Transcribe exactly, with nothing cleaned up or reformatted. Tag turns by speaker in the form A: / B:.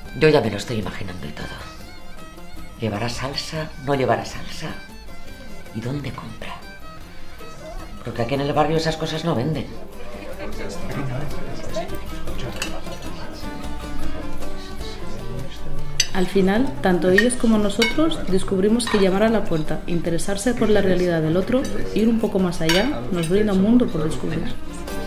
A: Yo ya me lo estoy imaginando y todo. ¿Llevará salsa? ¿No llevará salsa? ¿Y dónde compra? Porque aquí en el barrio esas cosas no venden.
B: Al final, tanto ellos como nosotros descubrimos que llamar a la puerta, interesarse por la realidad del otro, ir un poco más allá, nos brinda un mundo por descubrir.